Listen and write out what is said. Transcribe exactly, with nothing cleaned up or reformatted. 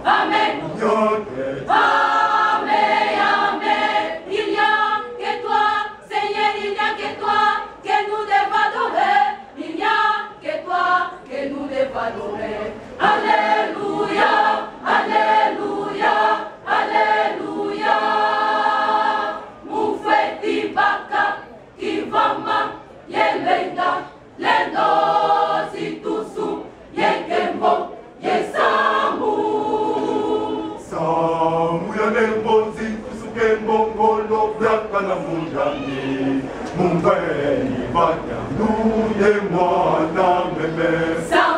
Amen. Amen, Amen. Il n'y a que toi, Seigneur, il n'y a que toi que nous devons adorer. Il n'y a que toi que nous devons adorer. Alléluia, Alléluia, Alléluia. Mufeti baka, kivama, yelenga, lendo situsu, yekembo, yesamu. Samu ya nembonzi kusuke mbongolo braka na mundani. Mungweni banya nuye mwana meme.